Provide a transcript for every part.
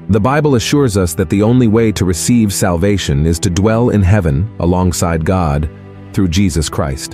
The Bible assures us that the only way to receive salvation is to dwell in heaven alongside God through Jesus Christ.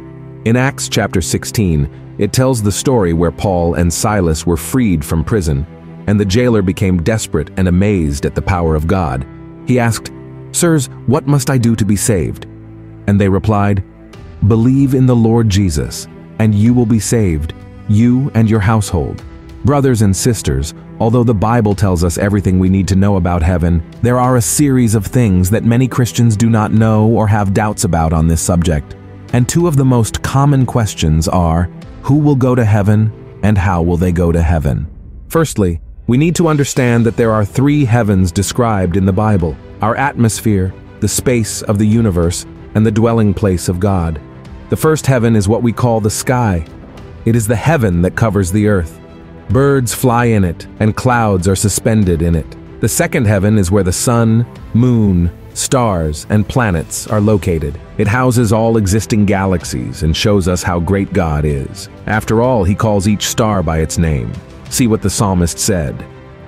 In Acts chapter 16, it tells the story where Paul and Silas were freed from prison, and the jailer became desperate and amazed at the power of God. He asked, "Sirs, what must I do to be saved?" And they replied, "Believe in the Lord Jesus, and you will be saved, you and your household." Brothers and sisters, although the Bible tells us everything we need to know about heaven, there are a series of things that many Christians do not know or have doubts about on this subject. And two of the most common questions are, who will go to heaven and how will they go to heaven? Firstly, we need to understand that there are three heavens described in the Bible: our atmosphere, the space of the universe, and the dwelling place of God. The first heaven is what we call the sky. It is the heaven that covers the earth. Birds fly in it, and clouds are suspended in it. The second heaven is where the sun, moon, stars, and planets are located. It houses all existing galaxies and shows us how great God is. After all, he calls each star by its name. See what the psalmist said.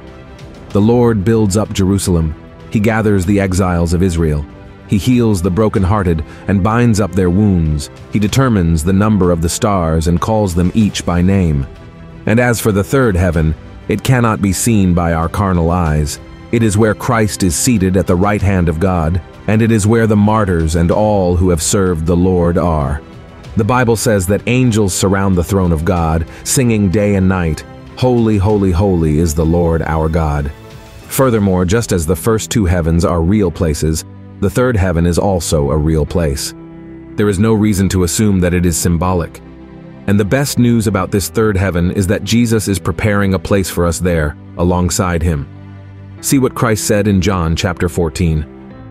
The Lord builds up Jerusalem. He gathers the exiles of Israel. He heals the brokenhearted and binds up their wounds. He determines the number of the stars and calls them each by name. And as for the third heaven, it cannot be seen by our carnal eyes. It is where Christ is seated at the right hand of God, and it is where the martyrs and all who have served the Lord are. The Bible says that angels surround the throne of God, singing day and night, "Holy, holy, holy is the Lord our God." Furthermore, just as the first two heavens are real places, the third heaven is also a real place. There is no reason to assume that it is symbolic. And the best news about this third heaven is that Jesus is preparing a place for us there, alongside him. See what Christ said in John chapter 14.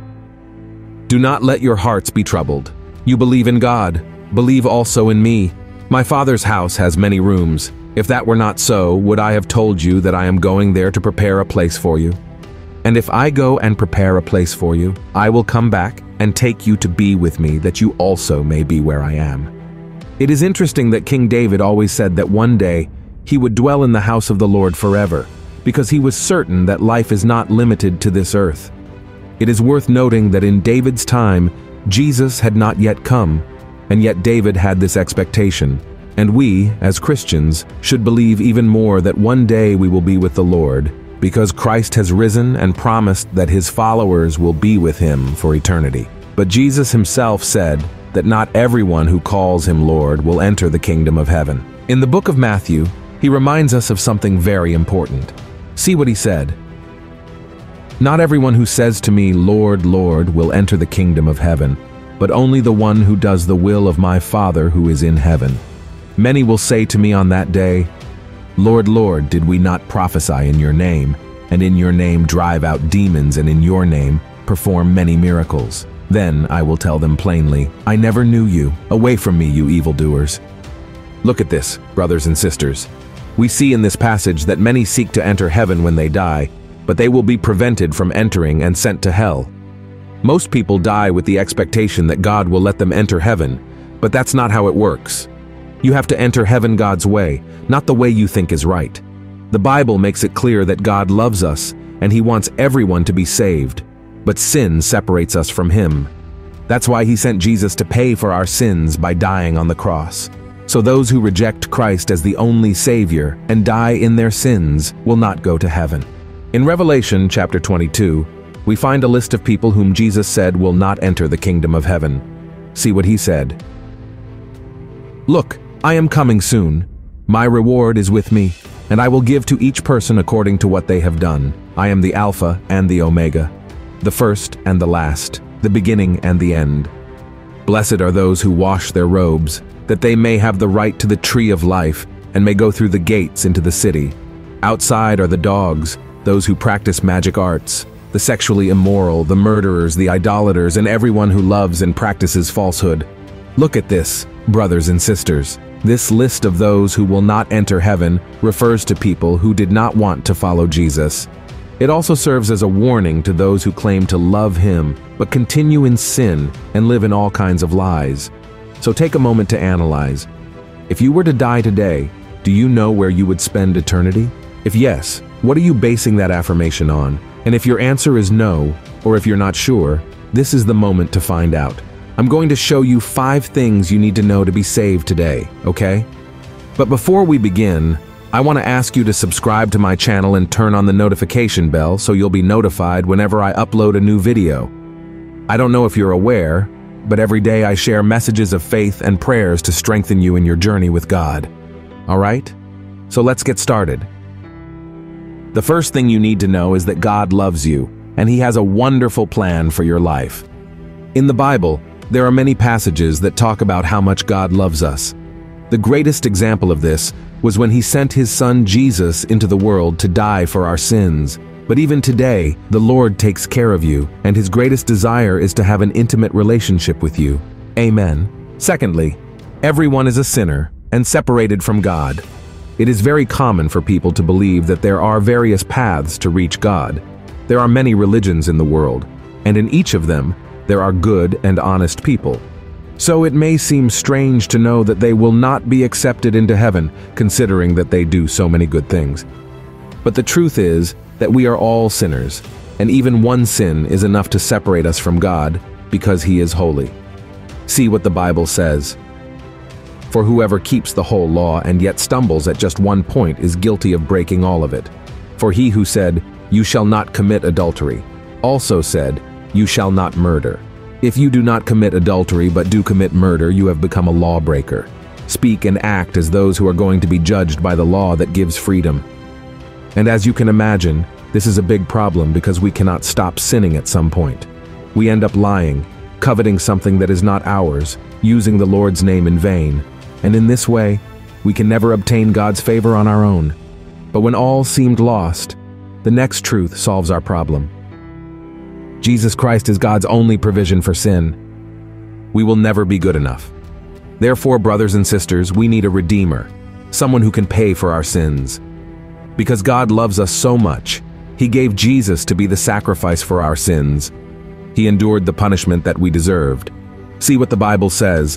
"Do not let your hearts be troubled. You believe in God, believe also in me. My Father's house has many rooms. If that were not so, would I have told you that I am going there to prepare a place for you? And if I go and prepare a place for you, I will come back and take you to be with me, that you also may be where I am." It is interesting that King David always said that one day he would dwell in the house of the Lord forever, because he was certain that life is not limited to this earth. It is worth noting that in David's time, Jesus had not yet come, and yet David had this expectation. And we, as Christians, should believe even more that one day we will be with the Lord, because Christ has risen and promised that his followers will be with him for eternity. But Jesus himself said that not everyone who calls him Lord will enter the kingdom of heaven. In the book of Matthew, he reminds us of something very important. See what he said. "Not everyone who says to me, 'Lord, Lord,' will enter the kingdom of heaven, but only the one who does the will of my Father who is in heaven. Many will say to me on that day, 'Lord, Lord, did we not prophesy in your name, and in your name drive out demons, and in your name perform many miracles?' Then I will tell them plainly, 'I never knew you. Away from me, you evildoers.'" Look at this, brothers and sisters. We see in this passage that many seek to enter heaven when they die, but they will be prevented from entering and sent to hell. Most people die with the expectation that God will let them enter heaven, but that's not how it works. You have to enter heaven God's way, not the way you think is right. The Bible makes it clear that God loves us, and he wants everyone to be saved, but sin separates us from him. That's why he sent Jesus to pay for our sins by dying on the cross. So those who reject Christ as the only Savior and die in their sins will not go to heaven. In Revelation chapter 22, we find a list of people whom Jesus said will not enter the kingdom of heaven. See what he said. "Look, I am coming soon. My reward is with me, and I will give to each person according to what they have done. I am the Alpha and the Omega, the first and the last, the beginning and the end. Blessed are those who wash their robes, that they may have the right to the tree of life and may go through the gates into the city. Outside are the dogs, those who practice magic arts, the sexually immoral, the murderers, the idolaters, and everyone who loves and practices falsehood." Look at this, brothers and sisters. This list of those who will not enter heaven refers to people who did not want to follow Jesus. It also serves as a warning to those who claim to love him, but continue in sin and live in all kinds of lies. So take a moment to analyze. If you were to die today, do you know where you would spend eternity? If yes, what are you basing that affirmation on? And if your answer is no, or if you're not sure, this is the moment to find out. I'm going to show you 5 things you need to know to be saved today, okay? But before we begin, I want to ask you to subscribe to my channel and turn on the notification bell so you'll be notified whenever I upload a new video. I don't know if you're aware, but every day I share messages of faith and prayers to strengthen you in your journey with God. All right? So let's get started. The first thing you need to know is that God loves you, and He has a wonderful plan for your life. In the Bible, there are many passages that talk about how much God loves us. The greatest example of this was when He sent His Son Jesus into the world to die for our sins. But even today, the Lord takes care of you, and His greatest desire is to have an intimate relationship with you. Amen. Secondly, everyone is a sinner and separated from God. It is very common for people to believe that there are various paths to reach God. There are many religions in the world, and in each of them, there are good and honest people. So it may seem strange to know that they will not be accepted into heaven, considering that they do so many good things. But the truth is that we are all sinners, and even one sin is enough to separate us from God, because He is holy. See what the Bible says. For whoever keeps the whole law and yet stumbles at just one point is guilty of breaking all of it. For He who said, "You shall not commit adultery," also said, "You shall not murder." If you do not commit adultery but do commit murder, you have become a lawbreaker. Speak and act as those who are going to be judged by the law that gives freedom. And as you can imagine, this is a big problem because we cannot stop sinning at some point. We end up lying, coveting something that is not ours, using the Lord's name in vain. And in this way, we can never obtain God's favor on our own. But when all seemed lost, the next truth solves our problem. Jesus Christ is God's only provision for sin. We will never be good enough. Therefore, brothers and sisters, we need a Redeemer, someone who can pay for our sins. Because God loves us so much, He gave Jesus to be the sacrifice for our sins. He endured the punishment that we deserved. See what the Bible says.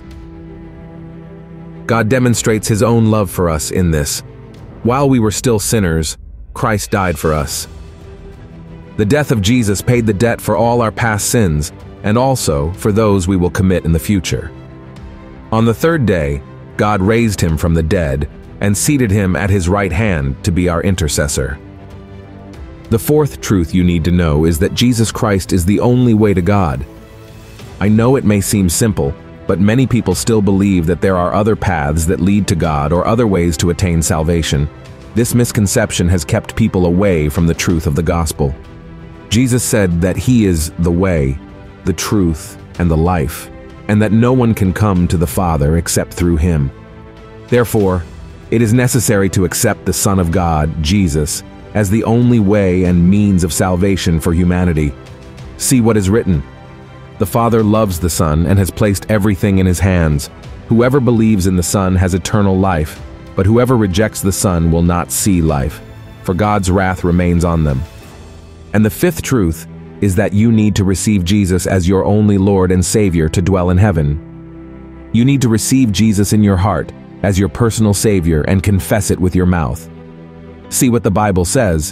God demonstrates His own love for us in this. While we were still sinners, Christ died for us. The death of Jesus paid the debt for all our past sins, and also for those we will commit in the future. On the third day, God raised Him from the dead and seated Him at His right hand to be our intercessor. The fourth truth you need to know is that Jesus Christ is the only way to God. I know it may seem simple, but many people still believe that there are other paths that lead to God or other ways to attain salvation. This misconception has kept people away from the truth of the gospel. Jesus said that He is the way, the truth, and the life, and that no one can come to the Father except through Him. Therefore, it is necessary to accept the Son of God, Jesus, as the only way and means of salvation for humanity. See what is written. The Father loves the Son and has placed everything in His hands. Whoever believes in the Son has eternal life, but whoever rejects the Son will not see life, for God's wrath remains on them. And the fifth truth is that you need to receive Jesus as your only Lord and Savior to dwell in heaven. You need to receive Jesus in your heart as your personal Savior and confess it with your mouth. See what the Bible says.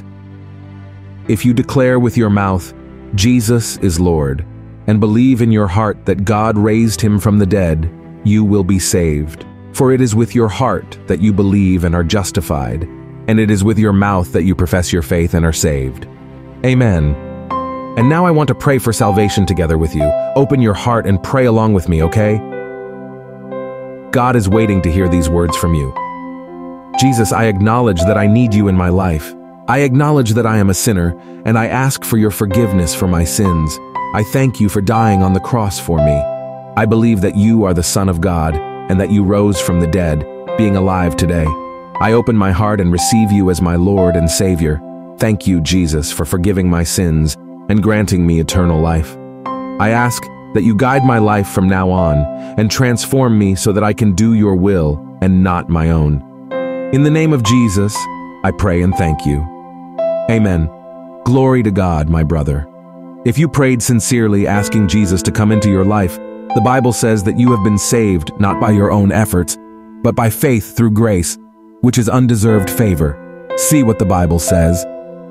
If you declare with your mouth, "Jesus is Lord," and believe in your heart that God raised Him from the dead, you will be saved. For it is with your heart that you believe and are justified, and it is with your mouth that you profess your faith and are saved. Amen. And now I want to pray for salvation together with you. Open your heart and pray along with me, okay? God is waiting to hear these words from you. Jesus, I acknowledge that I need you in my life. I acknowledge that I am a sinner, and I ask for your forgiveness for my sins. I thank you for dying on the cross for me. I believe that you are the Son of God, and that you rose from the dead, being alive today. I open my heart and receive you as my Lord and Savior. Thank you, Jesus, for forgiving my sins and granting me eternal life. I ask that you guide my life from now on and transform me so that I can do your will and not my own. In the name of Jesus, I pray and thank you. Amen. Glory to God, my brother. If you prayed sincerely asking Jesus to come into your life, the Bible says that you have been saved not by your own efforts, but by faith through grace, which is undeserved favor. See what the Bible says.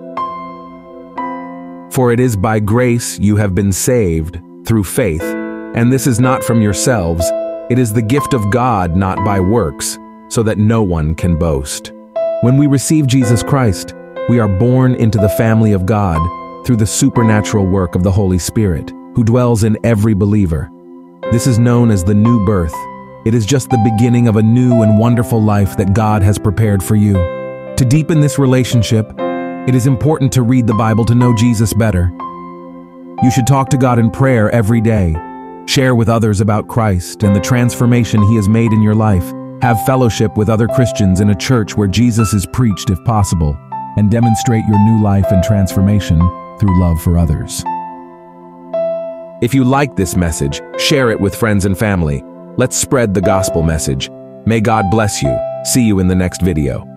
For it is by grace you have been saved, through faith, and this is not from yourselves, it is the gift of God, not by works, so that no one can boast. When we receive Jesus Christ, we are born into the family of God through the supernatural work of the Holy Spirit, who dwells in every believer. This is known as the new birth. It is just the beginning of a new and wonderful life that God has prepared for you. To deepen this relationship, it is important to read the Bible to know Jesus better. You should talk to God in prayer every day. Share with others about Christ and the transformation He has made in your life. Have fellowship with other Christians in a church where Jesus is preached if possible, and demonstrate your new life and transformation through love for others. If you like this message, share it with friends and family. Let's spread the gospel message. May God bless you. See you in the next video.